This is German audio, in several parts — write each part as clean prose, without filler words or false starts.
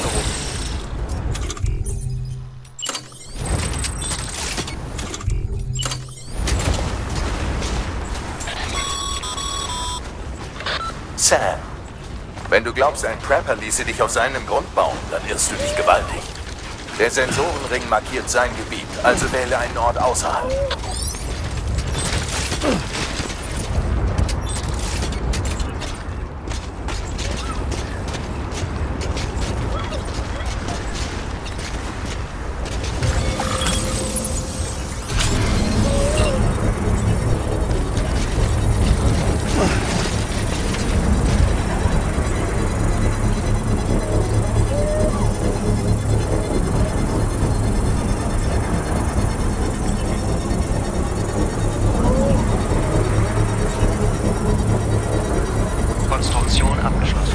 rum. Sam, wenn du glaubst, ein Prepper ließe dich auf seinem Grund bauen, dann irrst du dich gewaltig. Der Sensorenring markiert sein Gebiet, also wähle einen Ort außerhalb. Konstruktion abgeschlossen.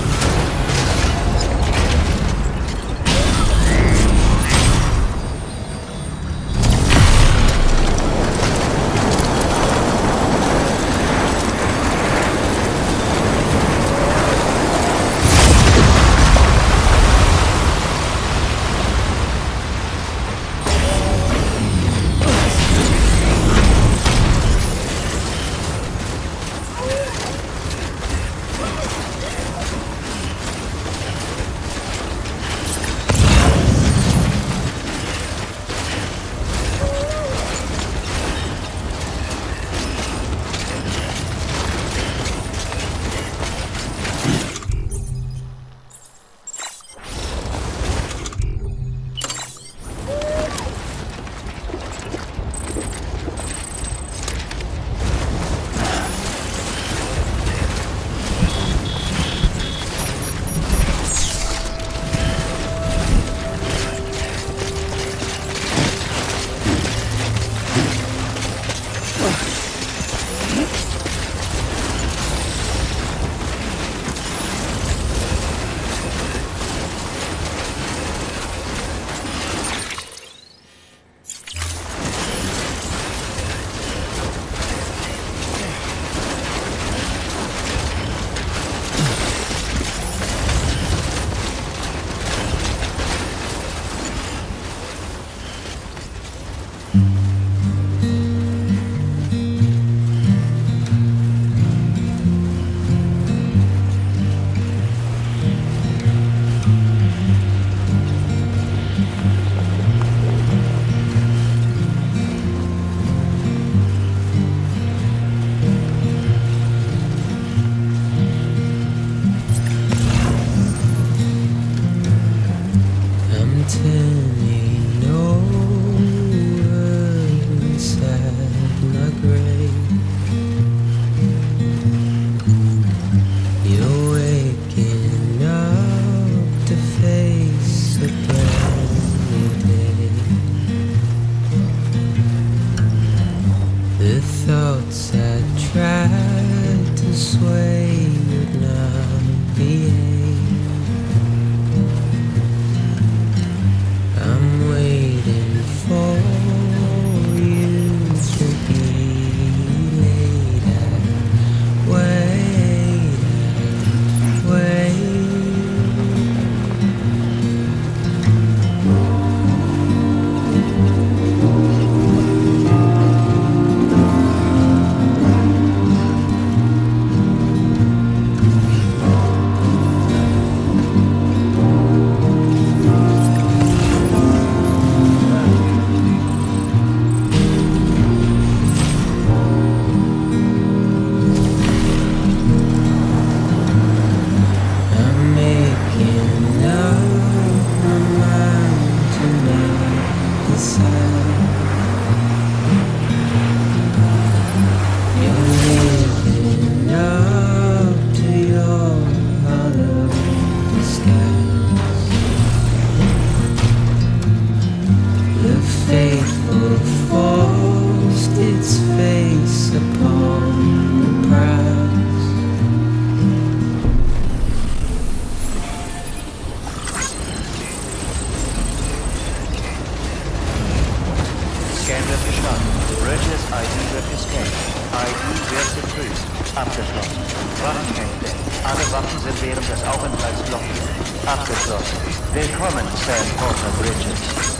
Scan wird gestartet. Bridges ID wird gescannt. ID wird geprüft. Abgeschlossen. Waffenkämpfe. Alle Waffen sind während des Aufenthalts blockiert. Abgeschlossen. Willkommen, Sam Porter Bridges.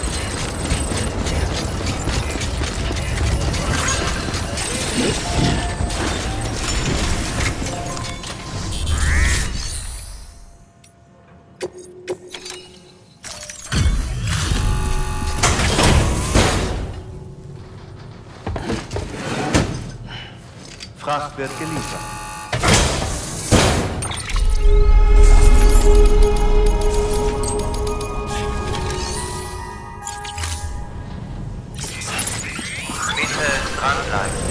Fracht wird geliefert. Bitte dranbleiben.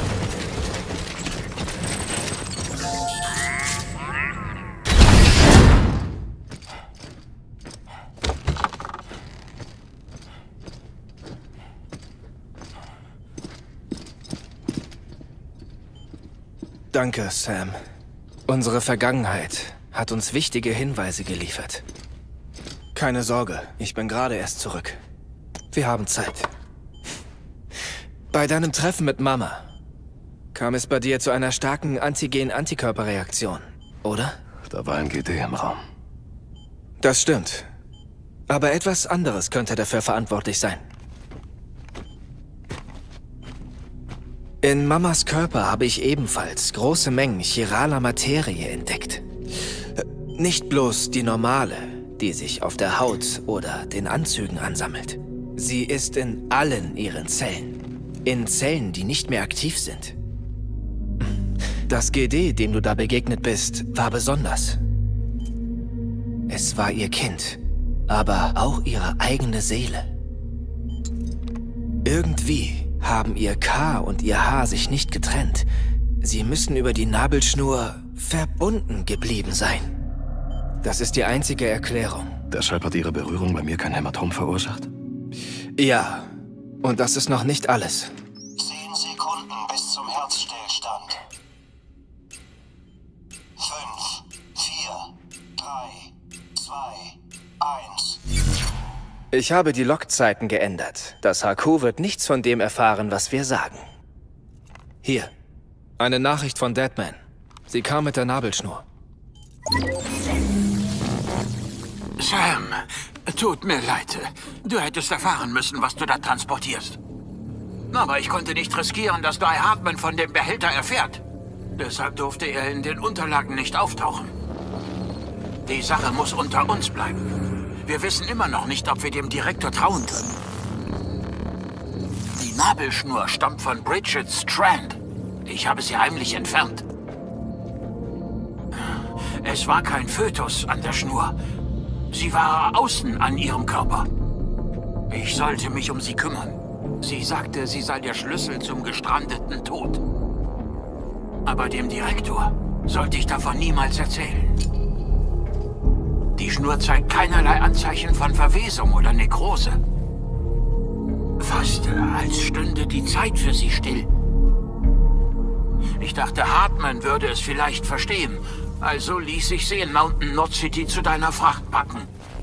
Danke, Sam. Unsere Vergangenheit hat uns wichtige Hinweise geliefert. Keine Sorge, ich bin gerade erst zurück. Wir haben Zeit. Bei deinem Treffen mit Mama kam es bei dir zu einer starken Antigen-Antikörperreaktion, oder? Da war ein GD im Raum. Das stimmt. Aber etwas anderes könnte dafür verantwortlich sein. In Mamas Körper habe ich ebenfalls große Mengen chiraler Materie entdeckt. Nicht bloß die normale, die sich auf der Haut oder den Anzügen ansammelt. Sie ist in allen ihren Zellen. In Zellen, die nicht mehr aktiv sind. Das GD, dem du da begegnet bist, war besonders. Es war ihr Kind, aber auch ihre eigene Seele. Irgendwie haben ihr K und ihr H sich nicht getrennt. Sie müssen über die Nabelschnur verbunden geblieben sein. Das ist die einzige Erklärung. Deshalb hat ihre Berührung bei mir kein Hämatom verursacht? Ja, und das ist noch nicht alles. 10 Sekunden bis zum Herzstillstand. 5, 4, 3, 2, 1. Ich habe die Lockzeiten geändert. Das HQ wird nichts von dem erfahren, was wir sagen. Hier, eine Nachricht von Deadman. Sie kam mit der Nabelschnur. Sam, tut mir leid. Du hättest erfahren müssen, was du da transportierst. Aber ich konnte nicht riskieren, dass Guy Hartman von dem Behälter erfährt. Deshalb durfte er in den Unterlagen nicht auftauchen. Die Sache muss unter uns bleiben. Wir wissen immer noch nicht, ob wir dem Direktor trauen können. Die Nabelschnur stammt von Bridget Strand. Ich habe sie heimlich entfernt. Es war kein Fötus an der Schnur. Sie war außen an ihrem Körper. Ich sollte mich um sie kümmern. Sie sagte, sie sei der Schlüssel zum gestrandeten Tod. Aber dem Direktor sollte ich davon niemals erzählen. Die Schnur zeigt keinerlei Anzeichen von Verwesung oder Nekrose. Fast als stünde die Zeit für sie still. Ich dachte, Hartman würde es vielleicht verstehen. Also ließ ich sie in Mountain Knot City zu deiner Fracht packen.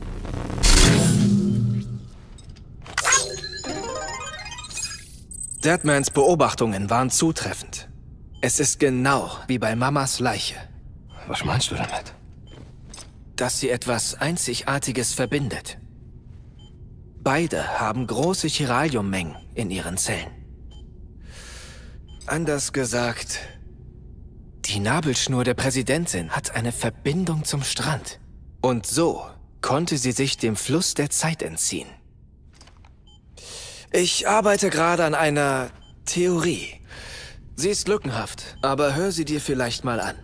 Deadmans Beobachtungen waren zutreffend. Es ist genau wie bei Mamas Leiche. Was meinst du damit? Dass sie etwas Einzigartiges verbindet. Beide haben große Chiraliummengen in ihren Zellen. Anders gesagt, die Nabelschnur der Präsidentin hat eine Verbindung zum Strand. Und so konnte sie sich dem Fluss der Zeit entziehen. Ich arbeite gerade an einer Theorie. Sie ist lückenhaft, aber hör sie dir vielleicht mal an.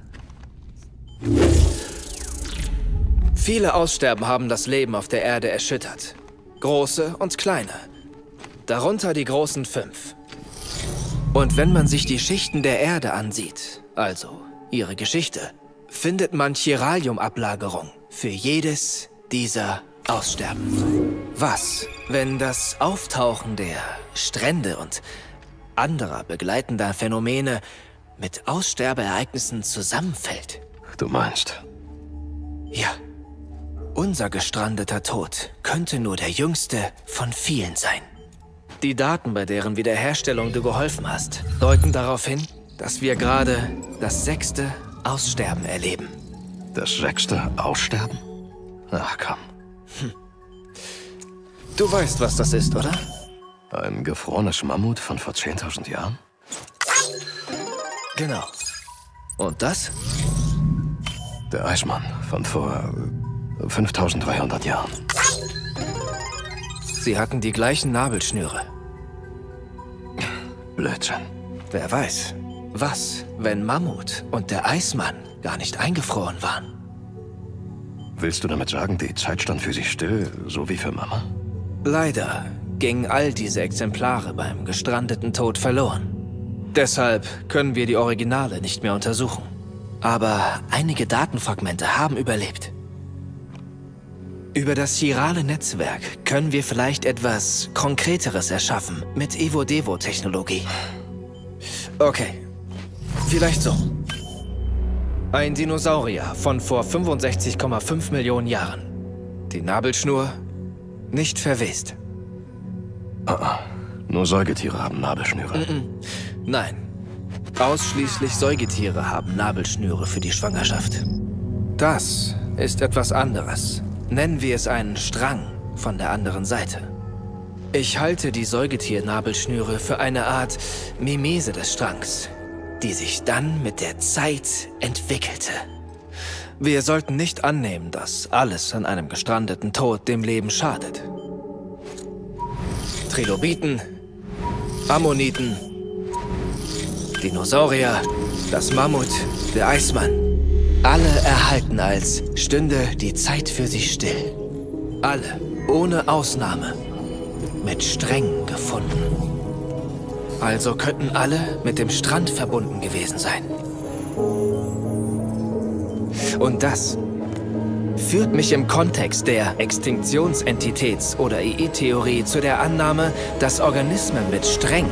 Viele Aussterben haben das Leben auf der Erde erschüttert. Große und kleine. Darunter die großen 5. Und wenn man sich die Schichten der Erde ansieht, also ihre Geschichte, findet man Chiralium-Ablagerung für jedes dieser Aussterben. Was, wenn das Auftauchen der Strände und anderer begleitender Phänomene mit Aussterbeereignissen zusammenfällt? Du meinst? Ja. Unser gestrandeter Tod könnte nur der jüngste von vielen sein. Die Daten, bei deren Wiederherstellung du geholfen hast, deuten darauf hin, dass wir gerade das 6. Aussterben erleben. Das 6. Aussterben? Ach komm. Du weißt, was das ist, oder? Ein gefrorenes Mammut von vor 10.000 Jahren? Genau. Und das? Der Eismann von vor 5.300 Jahren. Sie hatten die gleichen Nabelschnüre. Blödsinn. Wer weiß, was, wenn Mammut und der Eismann gar nicht eingefroren waren? Willst du damit sagen, die Zeit stand für sie still, so wie für Mama? Leider gingen all diese Exemplare beim gestrandeten Tod verloren. Deshalb können wir die Originale nicht mehr untersuchen. Aber einige Datenfragmente haben überlebt. Über das chirale Netzwerk können wir vielleicht etwas Konkreteres erschaffen mit Evo-Devo-Technologie. Okay, vielleicht so. Ein Dinosaurier von vor 65,5 Millionen Jahren. Die Nabelschnur nicht verwest. Nur Säugetiere haben Nabelschnüre. Nein. Ausschließlich Säugetiere haben Nabelschnüre für die Schwangerschaft. Das ist etwas anderes. Nennen wir es einen Strang von der anderen Seite. Ich halte die Säugetiernabelschnüre für eine Art Mimese des Strangs, die sich dann mit der Zeit entwickelte. Wir sollten nicht annehmen, dass alles an einem gestrandeten Tod dem Leben schadet. Trilobiten, Ammoniten, Dinosaurier, das Mammut, der Eismann. Alle erhalten, als stünde die Zeit für sie still. Alle, ohne Ausnahme, mit Strängen gefunden. Also könnten alle mit dem Strand verbunden gewesen sein. Und das führt mich im Kontext der Extinktionsentitäts- oder EE-Theorie zu der Annahme, dass Organismen mit Strängen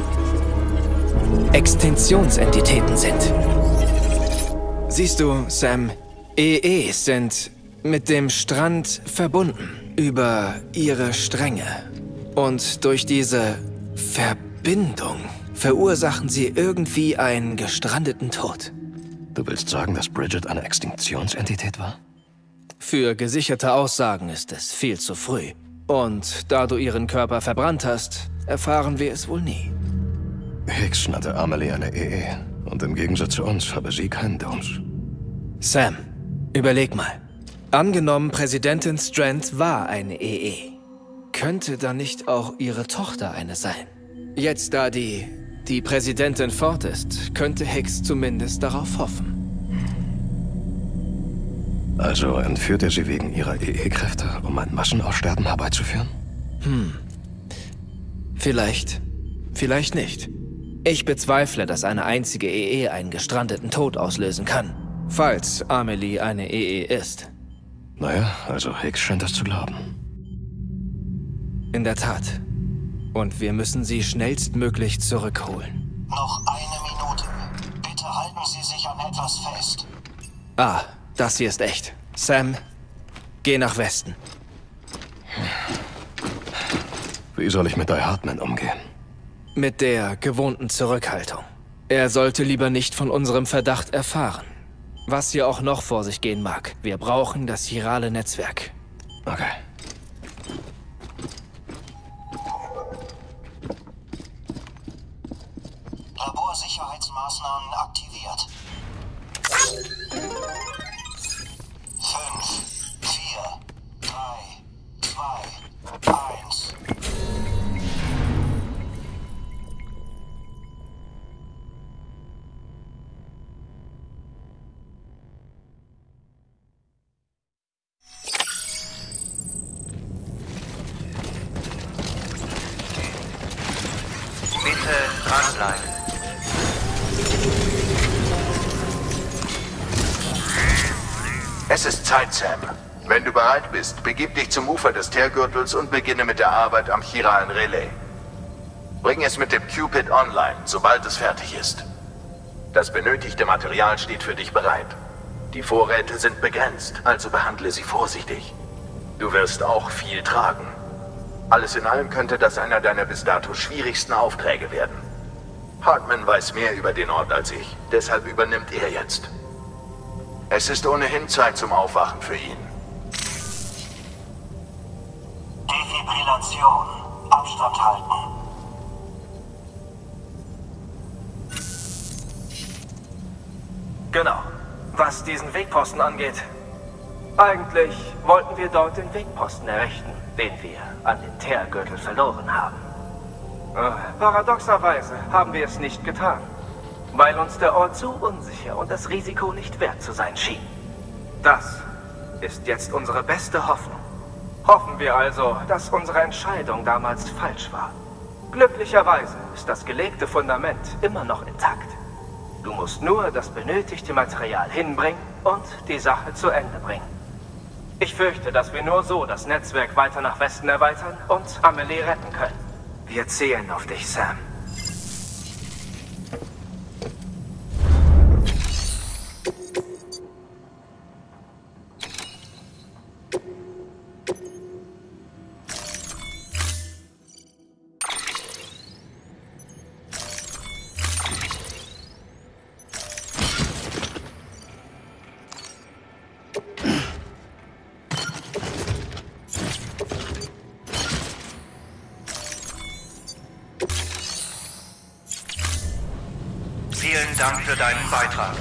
Extinktionsentitäten sind. Siehst du, Sam, EEs sind mit dem Strand verbunden über ihre Stränge. Und durch diese Verbindung verursachen sie irgendwie einen gestrandeten Tod. Du willst sagen, dass Bridget eine Extinktionsentität war? Für gesicherte Aussagen ist es viel zu früh. Und da du ihren Körper verbrannt hast, erfahren wir es wohl nie. Hicks nannte Amelie eine EE. Und im Gegensatz zu uns habe sie keinen Doms. Sam, überleg mal. Angenommen, Präsidentin Strand war eine EE. Könnte dann nicht auch ihre Tochter eine sein? Jetzt, da die Präsidentin fort ist, könnte Hicks zumindest darauf hoffen. Also entführt er sie wegen ihrer EE-Kräfte, um ein Massenaussterben herbeizuführen? Vielleicht. Vielleicht nicht. Ich bezweifle, dass eine einzige EE einen gestrandeten Tod auslösen kann. Falls Amelie eine EE ist. Naja, also Hicks scheint das zu glauben. In der Tat. Und wir müssen sie schnellstmöglich zurückholen. Noch eine Minute. Bitte halten Sie sich an etwas fest. Ah, das hier ist echt. Sam, geh nach Westen. Wie soll ich mit Die Hartman umgehen? Mit der gewohnten Zurückhaltung. Er sollte lieber nicht von unserem Verdacht erfahren. Was hier auch noch vor sich gehen mag. Wir brauchen das chirale Netzwerk. Okay. Laborsicherheitsmaßnahmen aktiviert. 5, 4, 3, 2, 1. Bitte dranbleiben. Es ist Zeit, Sam. Wenn du bereit bist, begib dich zum Ufer des Teergürtels und beginne mit der Arbeit am chiralen Relais. Bring es mit dem Cupid online, sobald es fertig ist. Das benötigte Material steht für dich bereit. Die Vorräte sind begrenzt, also behandle sie vorsichtig. Du wirst auch viel tragen. Alles in allem könnte das einer deiner bis dato schwierigsten Aufträge werden. Hartman weiß mehr über den Ort als ich. Deshalb übernimmt er jetzt. Es ist ohnehin Zeit zum Aufwachen für ihn. Defibrillation. Abstand halten. Genau. Was diesen Wegposten angeht. Eigentlich wollten wir dort den Wegposten errichten, den wir an den Teergürtel verloren haben. Paradoxerweise haben wir es nicht getan, weil uns der Ort zu unsicher und das Risiko nicht wert zu sein schien. Das ist jetzt unsere beste Hoffnung. Hoffen wir also, dass unsere Entscheidung damals falsch war. Glücklicherweise ist das gelegte Fundament immer noch intakt. Du musst nur das benötigte Material hinbringen und die Sache zu Ende bringen. Ich fürchte, dass wir nur so das Netzwerk weiter nach Westen erweitern und Amelie retten können. Wir zählen auf dich, Sam. Vielen Dank für deinen Beitrag.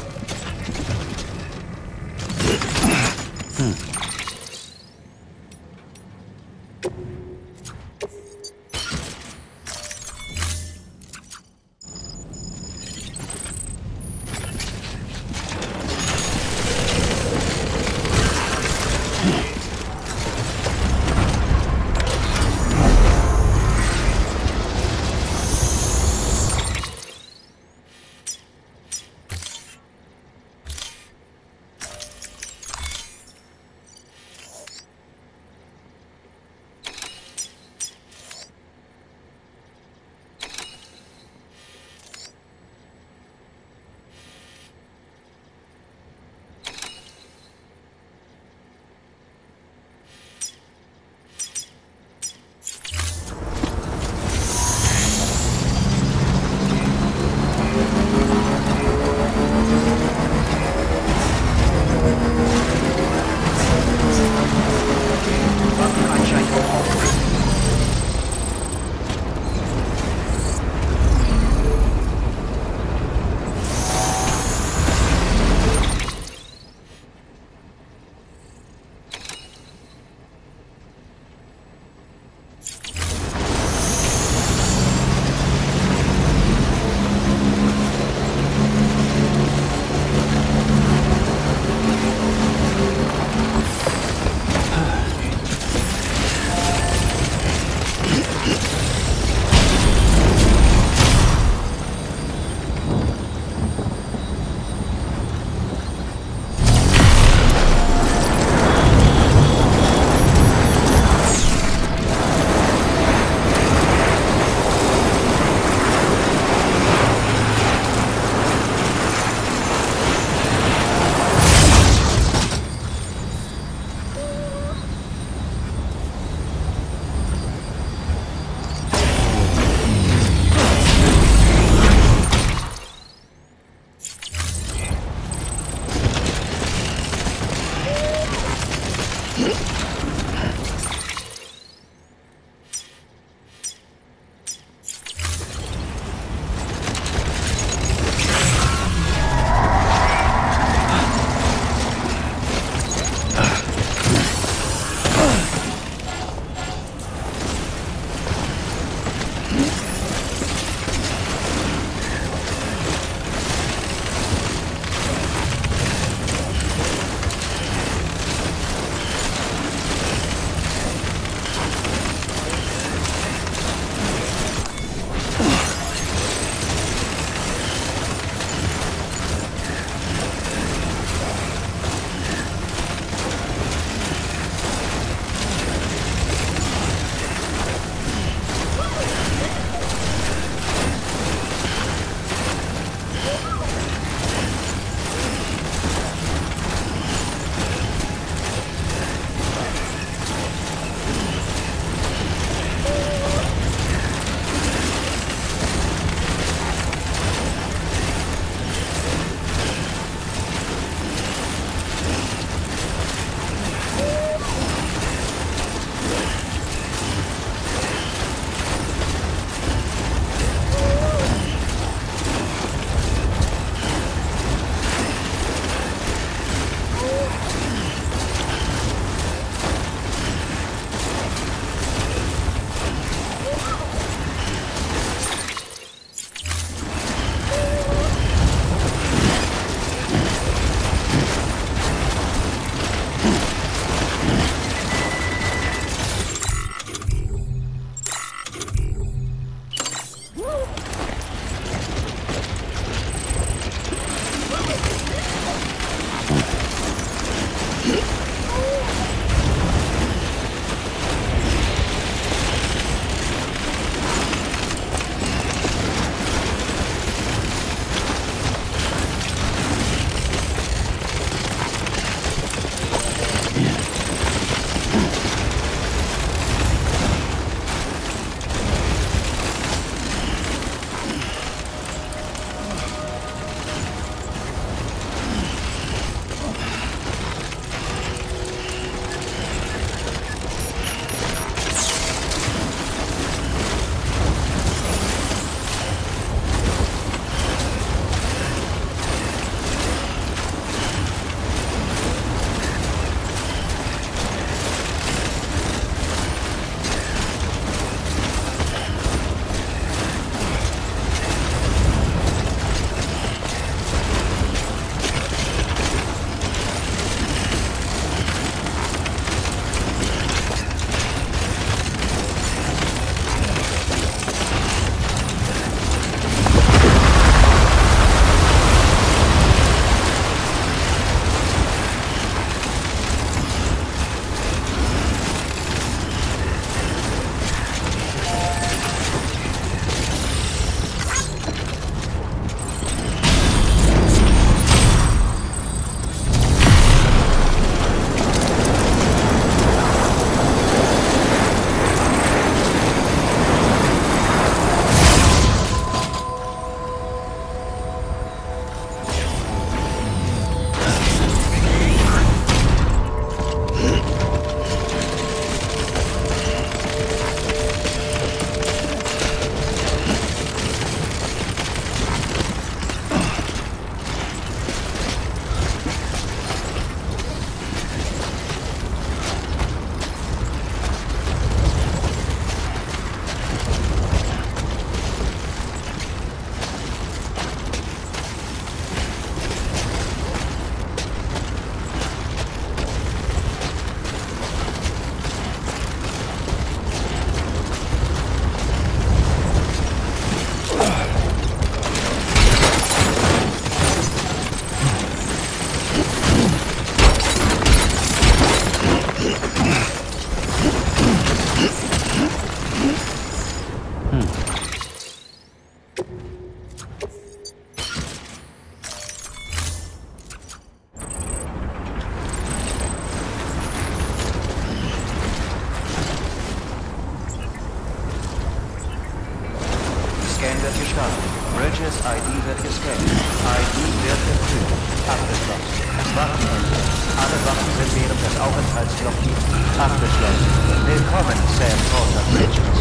Abgeschlossen. Waffenende. Alle Waffen sind während des Aufenthalts blockiert. Abgeschlossen. Willkommen, Sam Porter Bridges.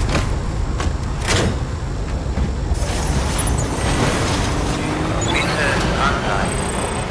Bitte anleihen.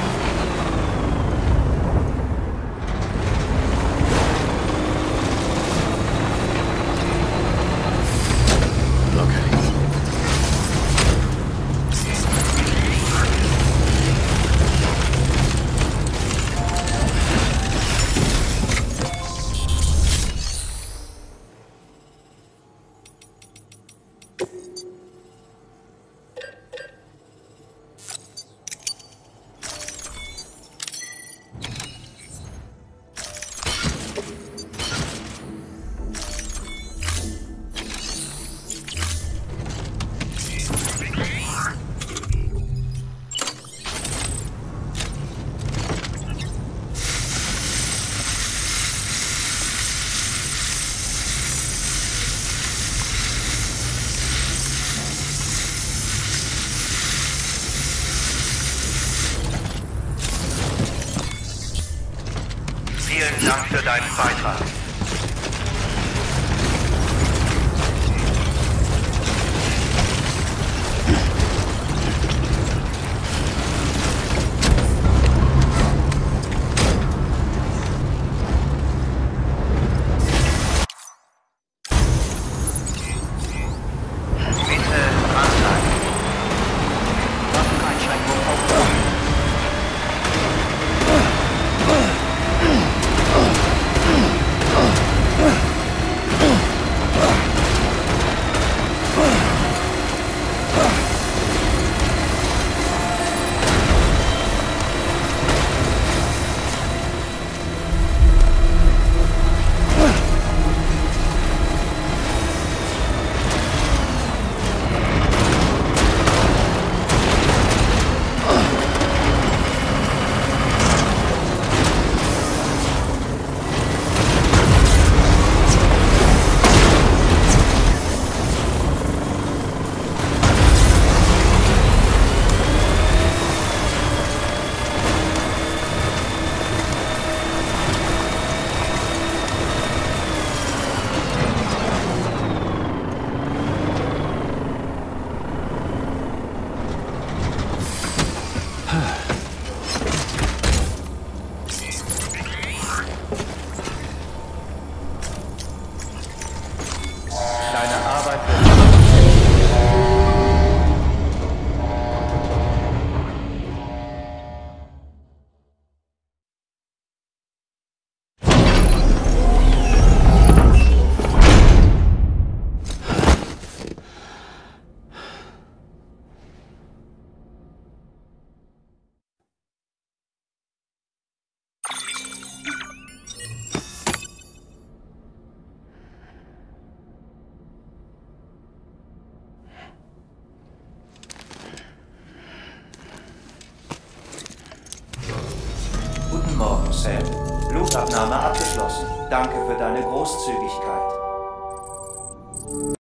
Vielen Dank für deinen Beitrag. Bitte anleihen. Waffeneinschränkung aufgehoben. Deine Arbeit wird Guten Morgen, Sam. Blutabnahme abgeschlossen. Danke für deine Großzügigkeit.